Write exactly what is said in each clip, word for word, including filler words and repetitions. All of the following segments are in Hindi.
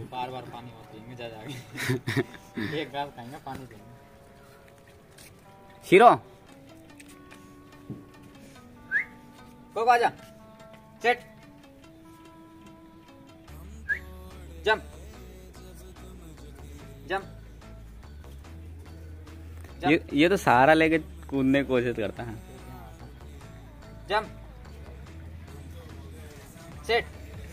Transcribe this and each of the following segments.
बार बार पानी और पियेंगे जा जाके। एक गिलास खाएंगे पानी पियेंगे। शीरो कोको आजा, सेट, जंप, जंप, ये ये तो सहारा लेके कूदने की कोशिश करता है। Jump, set,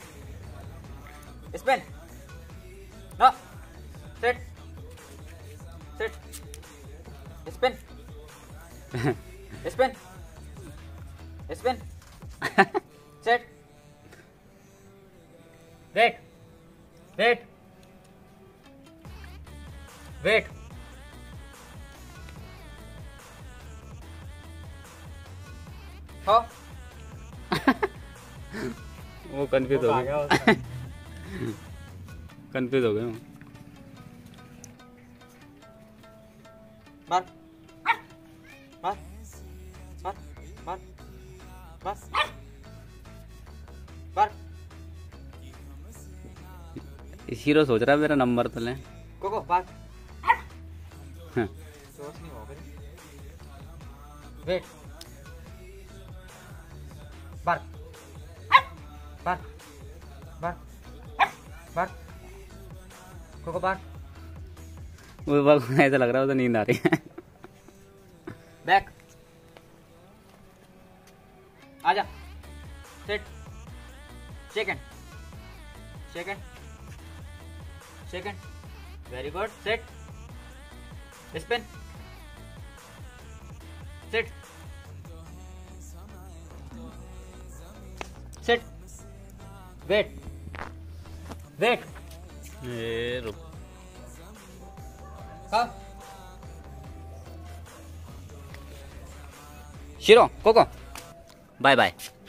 spin, no, set, set, spin, spin, spin, set, wait, wait, wait, हो, वो कंफ्यूज हो गया, कंफ्यूज हो गया हूँ। मार, मार, मार, मार, मार, मार। हीरो सोच रहा है मेरा नंबर तो ले। कोको मार। हाँ। सोच नहीं होगा। वेट, मार, मार, मार, मार, कोको मार। वो वक्त ऐसा लग रहा है उसे नींद आ रही है। बैक, आजा, set, second, second, second, very good, set, spin, set, set, wait, wait, ए रुक। हाँ, शीरो कोको बाय बाय।